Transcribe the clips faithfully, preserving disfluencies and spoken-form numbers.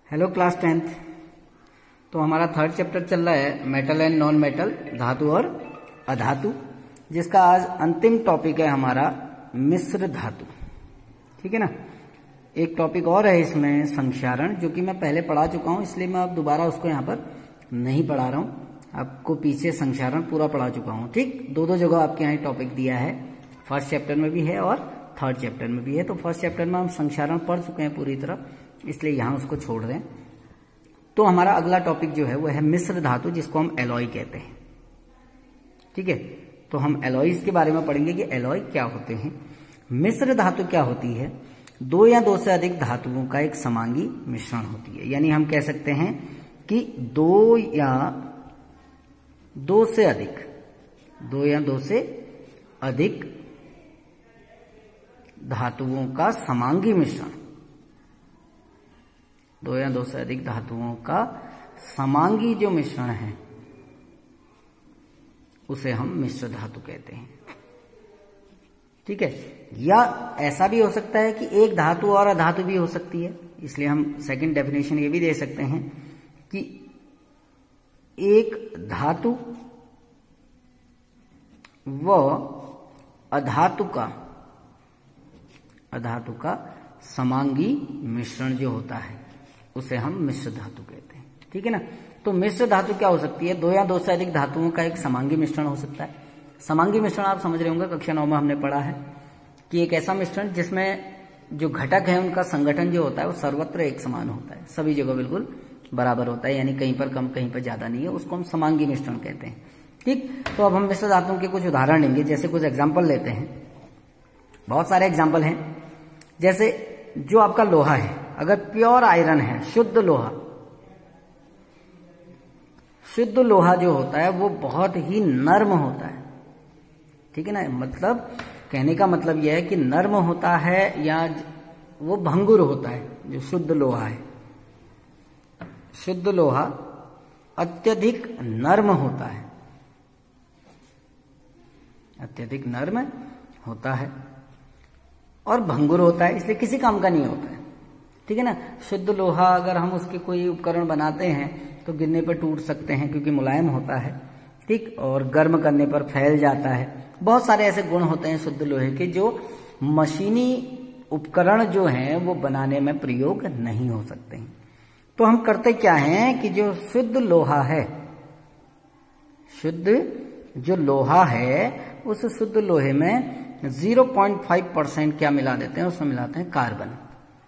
Hello class tenth. तो हमारा third chapter चल रहा है मेटल एंड नॉन मेटल, धातु और अधातु, जिसका आज अंतिम टॉपिक है हमारा मिश्र धातु। ठीक है ना। एक टॉपिक और है इसमें संक्षारण, जो कि मैं पहले पढ़ा चुका हूं, इसलिए मैं अब दोबारा उसको यहाँ पर नहीं पढ़ा रहा हूं। आपको पीछे संक्षारण पूरा पढ़ा चुका हूं। ठीक, दो दो जगह आपके यहाँ टॉपिक दिया है, फर्स्ट चैप्टर में भी है और थर्ड चैप्टर में भी है। तो फर्स्ट चैप्टर में हम संक्षारण पढ़ चुके हैं पूरी तरह, इसलिए यहां उसको छोड़ दें। तो हमारा अगला टॉपिक जो है वो है मिश्र धातु, जिसको हम एलॉय कहते हैं। ठीक है, तो हम एलॉयज के बारे में पढ़ेंगे कि एलॉय क्या होते हैं। मिश्र धातु क्या होती है? दो या दो से अधिक धातुओं का एक समांगी मिश्रण होती है। यानी हम कह सकते हैं कि दो या दो से अधिक दो या दो से अधिक धातुओं का समांगी मिश्रण दो या दो से अधिक धातुओं का समांगी जो मिश्रण है उसे हम मिश्र धातु कहते हैं। ठीक है, या ऐसा भी हो सकता है कि एक धातु और अधातु भी हो सकती है, इसलिए हम सेकंड डेफिनेशन ये भी दे सकते हैं कि एक धातु व अधातु का अधातु का समांगी मिश्रण जो होता है उसे हम मिश्र धातु कहते हैं। ठीक है ना। तो मिश्र धातु क्या हो सकती है? दो या दो से अधिक धातुओं का एक समांगी मिश्रण हो सकता है। समांगी मिश्रण आप समझ रहे होंगे, कक्षा नौ में हमने पढ़ा है कि एक ऐसा मिश्रण जिसमें जो घटक है उनका संगठन जो होता है वो सर्वत्र एक समान होता है, सभी जगह बिल्कुल बराबर होता है, यानी कहीं पर कम कहीं पर ज्यादा नहीं है, उसको हम समांगी मिश्रण कहते हैं। ठीक, तो अब हम मिश्र धातुओं के कुछ उदाहरण लेंगे, जैसे कुछ एग्जाम्पल लेते हैं। बहुत सारे एग्जाम्पल हैं, जैसे जो आपका लोहा है, अगर प्योर आयरन है, शुद्ध लोहा, शुद्ध लोहा जो होता है वो बहुत ही नर्म होता है। ठीक है ना, मतलब कहने का मतलब यह है कि नर्म होता है या वो भंगुर होता है। जो शुद्ध लोहा है, शुद्ध लोहा अत्यधिक नर्म होता है, अत्यधिक नर्म होता है और भंगुर होता है, इसलिए किसी काम का नहीं होता है। ठीक है ना। शुद्ध लोहा अगर हम उसके कोई उपकरण बनाते हैं तो गिरने पर टूट सकते हैं क्योंकि मुलायम होता है। ठीक, और गर्म करने पर फैल जाता है। बहुत सारे ऐसे गुण होते हैं शुद्ध लोहे के जो मशीनी उपकरण जो हैं वो बनाने में प्रयोग नहीं हो सकते हैं। तो हम करते क्या हैं कि जो शुद्ध लोहा है, शुद्ध जो लोहा है उस शुद्ध लोहे में ज़ीरो पॉइंट फाइव परसेंट क्या मिला देते हैं? उसमें मिलाते हैं कार्बन।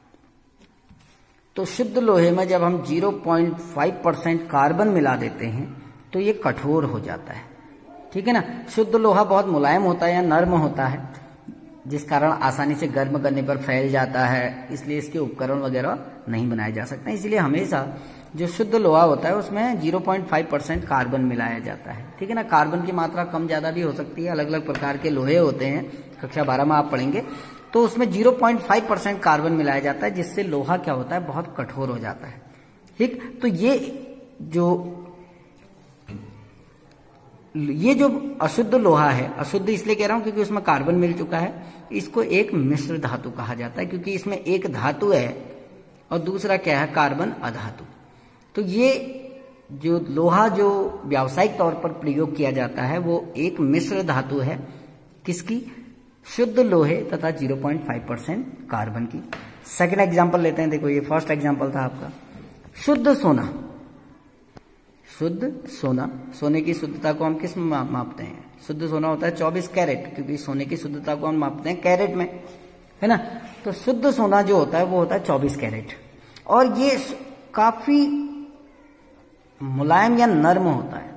तो शुद्ध लोहे में जब हम zero point five percent carbon मिला देते हैं तो ये कठोर हो जाता है। ठीक है ना। शुद्ध लोहा बहुत मुलायम होता है या नर्म होता है, जिस कारण आसानी से गर्म करने पर फैल जाता है, इसलिए इसके उपकरण वगैरह नहीं बनाए जा सकते। इसलिए हमेशा जो शुद्ध लोहा होता है उसमें zero point five percent carbon मिलाया जाता है। ठीक है ना। कार्बन की मात्रा कम ज्यादा भी हो सकती है, अलग अलग प्रकार के लोहे होते हैं, कक्षा बारह में आप पढ़ेंगे। तो उसमें zero point five percent carbon मिलाया जाता है, जिससे लोहा क्या होता है? बहुत कठोर हो जाता है। ठीक, तो ये जो ये जो अशुद्ध लोहा है, अशुद्ध इसलिए कह रहा हूं क्योंकि उसमें कार्बन मिल चुका है, इसको एक मिश्र धातु कहा जाता है, क्योंकि इसमें एक धातु है और दूसरा क्या है? कार्बन अधातु। तो ये जो लोहा जो व्यावसायिक तौर पर प्रयोग किया जाता है वो एक मिश्र धातु है। किसकी? शुद्ध लोहे तथा zero point five percent carbon की। सेकंड एग्जांपल लेते हैं। देखो, ये फर्स्ट एग्जांपल था आपका शुद्ध सोना। शुद्ध सोना, सोने की शुद्धता को हम किस में मापते हैं? शुद्ध सोना होता है चौबीस कैरेट, क्योंकि सोने की शुद्धता को हम मापते हैं कैरेट में, है ना। तो शुद्ध सोना जो होता है वो होता है चौबीस कैरेट, और ये काफी मुलायम या नर्म होता है,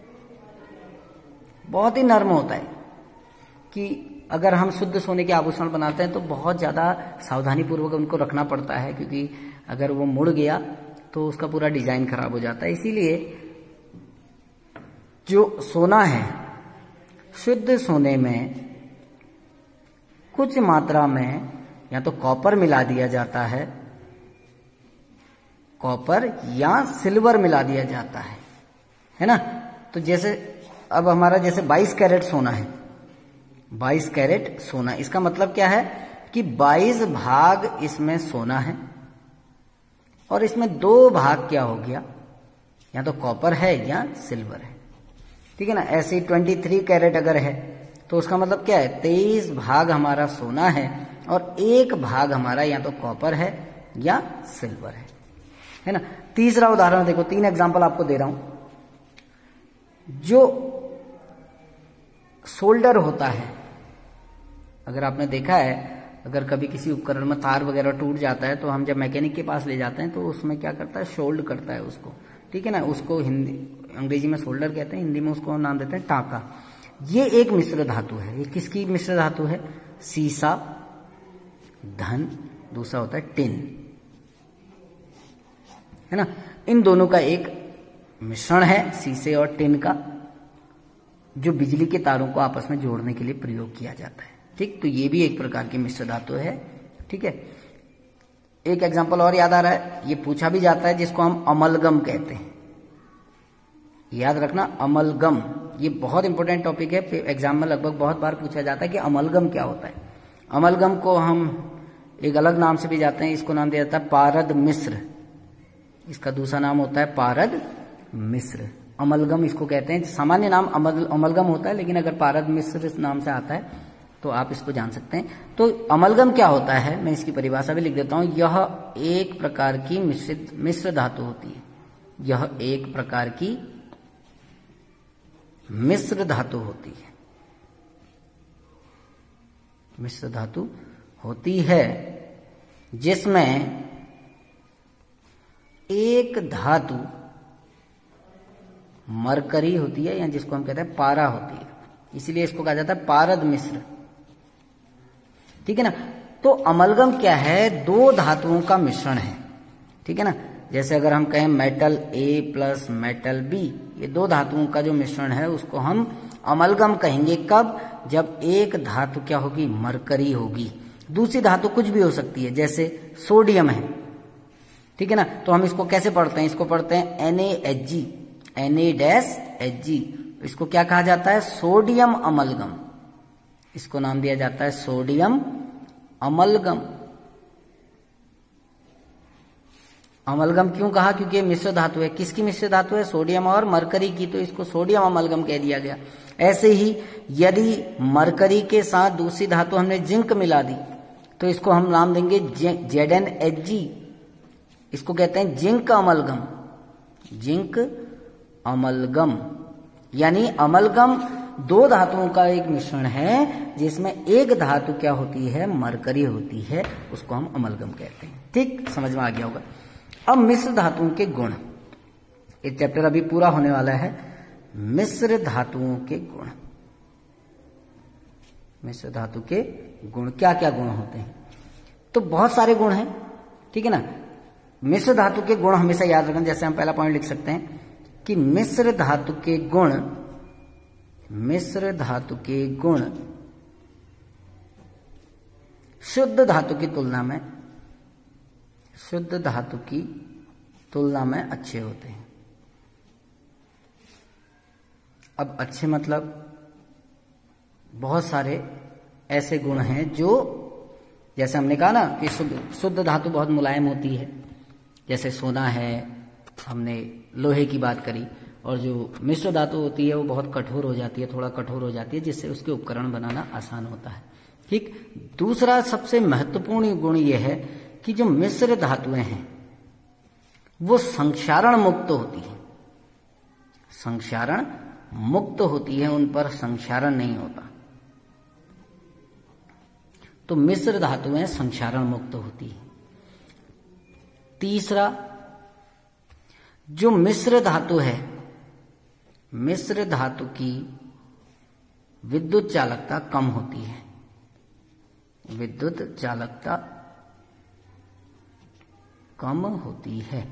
बहुत ही नर्म होता है कि अगर हम शुद्ध सोने के आभूषण बनाते हैं तो बहुत ज्यादा सावधानी पूर्वक उनको रखना पड़ता है, क्योंकि अगर वो मुड़ गया तो उसका पूरा डिजाइन खराब हो जाता है। इसीलिए जो सोना है, शुद्ध सोने में कुछ मात्रा में या तो कॉपर मिला दिया जाता है, कॉपर या सिल्वर मिला दिया जाता है, है ना। तो जैसे अब हमारा जैसे बाईस कैरेट सोना है, बाईस कैरेट सोना, इसका मतलब क्या है कि बाईस भाग इसमें सोना है और इसमें दो भाग क्या हो गया, या तो कॉपर है या सिल्वर है, ठीक है ना। ऐसे ही ट्वेंटी थ्री कैरेट अगर है तो उसका मतलब क्या है, तेईस भाग हमारा सोना है और एक भाग हमारा या तो कॉपर है या सिल्वर है, है ना। तीसरा उदाहरण देखो, तीन एग्जांपल आपको दे रहा हूं। जो सोल्डर होता है, अगर आपने देखा है, अगर कभी किसी उपकरण में तार वगैरह टूट जाता है तो हम जब मैकेनिक के पास ले जाते हैं तो उसमें क्या करता है, सोल्ड करता है उसको, ठीक है ना। उसको हिंदी अंग्रेजी में सोल्डर कहते हैं, हिंदी में उसको नाम देते हैं टाका। ये एक मिश्र धातु है। ये किसकी मिश्र धातु है, सीसा, धन, दूसरा होता है टिन, है ना। इन दोनों का एक मिश्रण है सीसे और टिन का, जो बिजली के तारों को आपस में जोड़ने के लिए प्रयोग किया जाता है, ठीक। तो ये भी एक प्रकार की मिश्र धातु है, ठीक है। एक एग्जांपल और याद आ रहा है, ये पूछा भी जाता है, जिसको हम अमलगम कहते हैं। याद रखना, अमलगम ये बहुत इंपॉर्टेंट टॉपिक है, एग्जाम में लगभग बहुत बार पूछा जाता है कि अमलगम क्या होता है। अमलगम को हम एक अलग नाम से भी जाते हैं, इसको नाम दिया जाता है पारद मिश्र, इसका दूसरा नाम होता है पारद मिश्र। अमलगम इसको कहते हैं, सामान्य नाम अमल अमलगम होता है, लेकिन अगर पारद मिश्र नाम से आता है तो आप इसको जान सकते हैं। तो अमलगम क्या होता है, मैं इसकी परिभाषा भी लिख देता हूं। यह एक प्रकार की मिश्रित मिश्र धातु होती है। यह एक प्रकार की मिश्र धातु होती है। मिश्र धातु होती है जिसमें एक धातु मरकरी होती है, या जिसको हम कहते हैं पारा होती है, इसीलिए इसको कहा जाता है पारद मिश्र, ठीक है ना। तो अमलगम क्या है, दो धातुओं का मिश्रण है, ठीक है ना। जैसे अगर हम कहें metal A plus metal B, ये दो धातुओं का जो मिश्रण है उसको हम अमलगम कहेंगे। कब, जब एक धातु क्या होगी, मरकरी होगी, दूसरी धातु कुछ भी हो सकती है, जैसे सोडियम है, ठीक है ना। तो हम इसको कैसे पढ़ते हैं, इसको पढ़ते हैं N A H G, N A dash H G. इसको क्या कहा जाता है, सोडियम अमलगम, इसको नाम दिया जाता है सोडियम अमलगम। अमलगम क्यों कहा, क्योंकि ये मिश्र धातु है। किसकी मिश्र धातु है, सोडियम और मरकरी की, तो इसको सोडियम अमलगम कह दिया गया। ऐसे ही यदि मरकरी के साथ दूसरी धातु हमने जिंक मिला दी तो इसको हम नाम देंगे जेड एन एच जी, इसको कहते हैं जिंक अमलगम, जिंक अमलगम। यानी अमलगम दो धातुओं का एक मिश्रण है जिसमें एक धातु क्या होती है, मरकरी होती है, उसको हम अमलगम कहते हैं, ठीक। समझ में आ गया होगा। अब मिश्र धातुओं के गुण, एक चैप्टर अभी पूरा होने वाला है, मिश्र धातुओं के गुण। मिश्र धातु के गुण, क्या क्या गुण होते हैं, तो बहुत सारे गुण हैं, ठीक है ना। मिश्र धातु के गुण हमेशा याद रखना। जैसे हम पहला पॉइंट लिख सकते हैं कि मिश्र धातु के गुण, मिश्र धातु के गुण शुद्ध धातु की तुलना में, शुद्ध धातु की तुलना में अच्छे होते हैं। अब अच्छे मतलब बहुत सारे ऐसे गुण हैं जो, जैसे हमने कहा ना कि शुद्ध शुद्ध धातु बहुत मुलायम होती है, जैसे सोना है, हमने लोहे की बात करी, और जो मिश्र धातु होती है वो बहुत कठोर हो जाती है, थोड़ा कठोर हो जाती है, जिससे उसके उपकरण बनाना आसान होता है, ठीक। दूसरा सबसे महत्वपूर्ण गुण यह है कि जो मिश्र धातुएं हैं वो संक्षारण मुक्त होती है, संक्षारण मुक्त होती है, उन पर संक्षारण नहीं होता। तो मिश्र धातुएं संक्षारण मुक्त होती है। तीसरा, जो मिश्र धातु है, मिश्र धातु की विद्युत चालकता कम होती है, विद्युत चालकता कम होती है।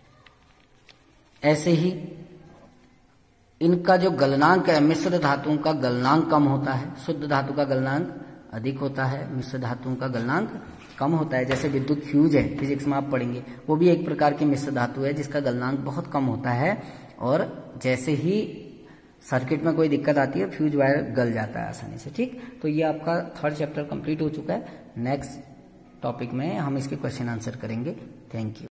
ऐसे ही इनका जो गलनांक है, मिश्र धातुओं का गलनांक कम होता है, शुद्ध धातु का गलनांक अधिक होता है, मिश्र धातुओं का गलनांक कम होता है। जैसे विद्युत फ्यूज है, फिजिक्स में आप पढ़ेंगे, वो भी एक प्रकार की मिश्र धातु है जिसका गलनांक बहुत कम होता है, और जैसे ही सर्किट में कोई दिक्कत आती है फ्यूज वायर गल जाता है आसानी से, ठीक। तो ये आपका थर्ड चैप्टर कंप्लीट हो चुका है। नेक्स्ट टॉपिक में हम इसके क्वेश्चन आंसर करेंगे। Thank you.